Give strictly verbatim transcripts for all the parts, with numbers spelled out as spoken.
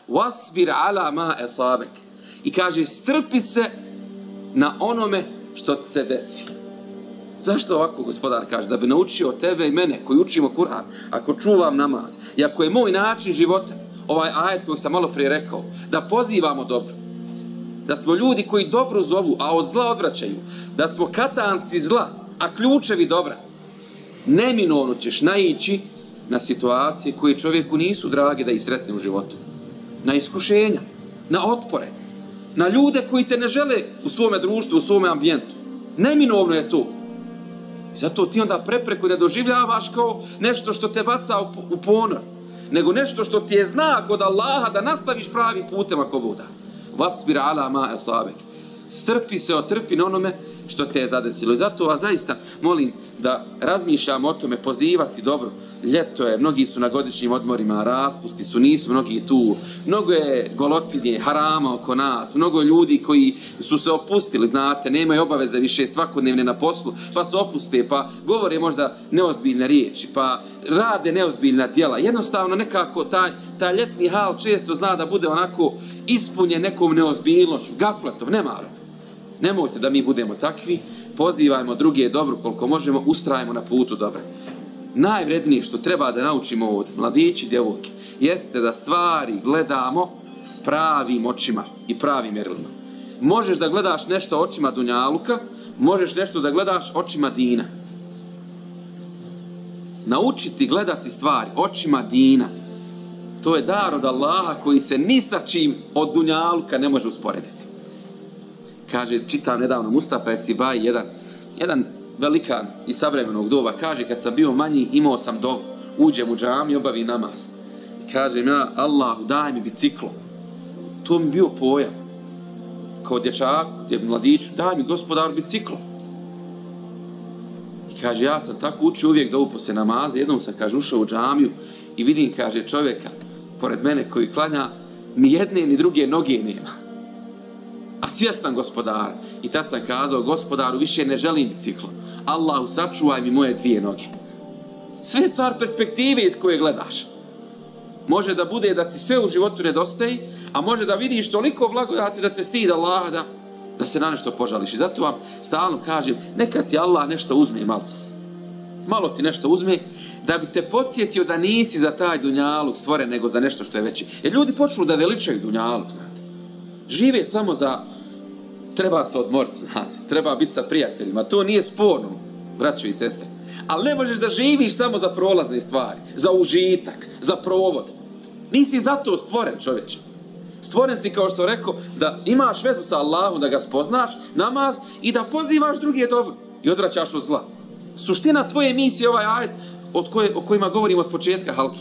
wasbir ala ma asabek. I kaže, strpi se na onome što ti se desi. Zašto ovako gospodar kaže? Da bi naučio tebe i mene koji učimo Kur'an, ako čuvam namaz i ako je moj način života, ovaj ajet kojeg sam malo prije rekao, da pozivamo dobro, da smo ljudi koji dobro zovu, a od zla odvraćaju, da smo katanci zla, a ključevi dobra, neminovno ćeš naići na situacije koje čovjeku nisu drage da ih sretne u životu. Na iskušenja, na otpore, na ljude koji te ne žele u svome društvu, u svome ambijentu. Neminovno je to. Zato ti onda prepreku ne doživljavaš kao nešto što te baca u ponor, nego nešto što ti je znak od Allaha da nastaviš pravim putem ako Bog da. Vasbir ala ma asabek. Strpi se, otrpi na onome što te je zadesilo. I zato vas zaista molim da razmišljamo o tome, pozivati dobro. Ljeto je, mnogi su na godišnjim odmorima, raspusti su, nisu mnogi tu. Mnogo je golotinje, harama oko nas, mnogo ljudi koji su se opustili, znate, nemaju obaveze više svakodnevne na poslu, pa se opuste, pa govore možda neozbiljne riječi, pa rade neozbiljna djela. Jednostavno nekako taj, taj ljetni hal često zna da bude onako ispunjen nekom neozbiljnošću, gafletom, nemarom. Nemojte da mi budemo takvi, pozivajmo druge dobro koliko možemo, ustrajemo na putu dobra. Najvrednije što treba da naučimo ovdje, mladići i djevojke, jeste da stvari gledamo pravim očima i pravim mjerilima. Možeš da gledaš nešto očima dunjaluka, možeš nešto da gledaš očima dina. Naučiti gledati stvari očima dina, to je dar od Allaha koji se ni sa čim od dunjaluka ne može usporediti. Kaže, čitam nedavno Mustafa Esibaj, jedan, jedan velikan iz savremenog doba, kaže, kad sam bio manji, imao sam dovu, uđem u džamiju, obavim namaz. I kažem ja, Allahu, daj mi biciklo. To mi bio pojam. Kao dječaku, gdje mladiću, daj mi gospodar biciklo. I kaže, ja sam tako učio uvijek dovu poslije namaza, jednom sam, kaže, ušao u džamiju i vidim, kaže, čovjeka, pored mene koji klanja, ni jedne ni druge noge nema. A svjestan gospodara. I tad sam kazao, gospodaru, više ne želim biciklo. Allahu, sačuvaj mi moje dvije noge. Sve stvar perspektive iz koje gledaš. Može da bude da ti sve u životu nedostaje, a može da vidiš toliko blagodati da te stid Allaha da, da se na nešto požališ. I zato vam stalno kažem, neka ti Allah nešto uzme malo. Malo ti nešto uzme, da bi te podsjetio da nisi za taj dunjaluk stvoren, nego za nešto što je veće. Jer ljudi počnu da veličaju dunjaluk, znate. Žive samo za, treba se odmoriti, znate, treba biti sa prijateljima, to nije sporno, braćo i sestre. Ali ne možeš da živiš samo za prolazne stvari, za užitak, za provod. Nisi za to stvoren, čovječe. Stvoren si, kao što rekao, da imaš vezu sa Allahom, da ga spoznaš, namaz, i da pozivaš druge dobro i odvraćaš od zla. Suština tvoje misije ovaj ajet od koje, o kojima govorimo od početka halki.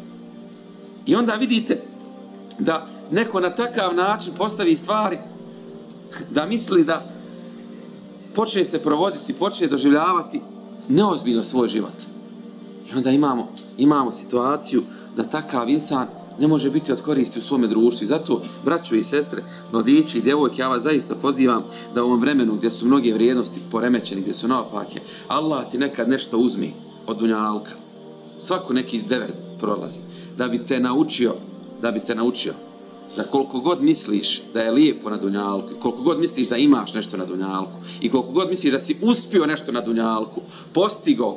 I onda vidite da neko na takav način postavi stvari, da misli da počne se provoditi, počne doživljavati neozbiljno svoj život. I onda imamo, imamo situaciju da takav insan ne može biti od koristi u svome društvu. I zato, braćo i sestre, mladići i djevojke, ja vas zaista pozivam da u ovom vremenu gdje su mnoge vrijednosti poremećene, gdje su naopake, Allah ti nekad nešto uzmi od dunjalka. Svako neki dever prolazi. Da bi te naučio, da bi te naučio da koliko god misliš da je lijepo na dunjalku, koliko god misliš da imaš nešto na dunjalku i koliko god misliš da si uspio nešto na dunjalku, postigao,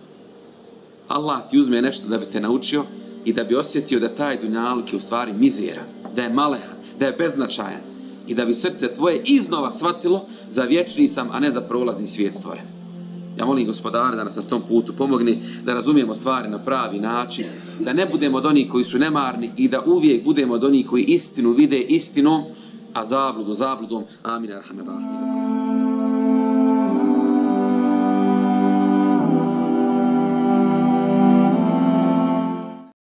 Allah ti uzme nešto da bi te naučio i da bi osjetio da taj dunjaluk je u stvari mizeran, da je malehan, da je beznačajan i da bi srce tvoje iznova shvatilo za vječni sam, a ne za prolazni svijet stvoren. Ja molim gospodara da nas na tom putu pomogne, da razumijemo stvari na pravi način, da ne budemo od onih koji su nemarni i da uvijek budemo od onih koji istinu vide istinom, a zabludu zabludom. Amin. Arhamar Rahim.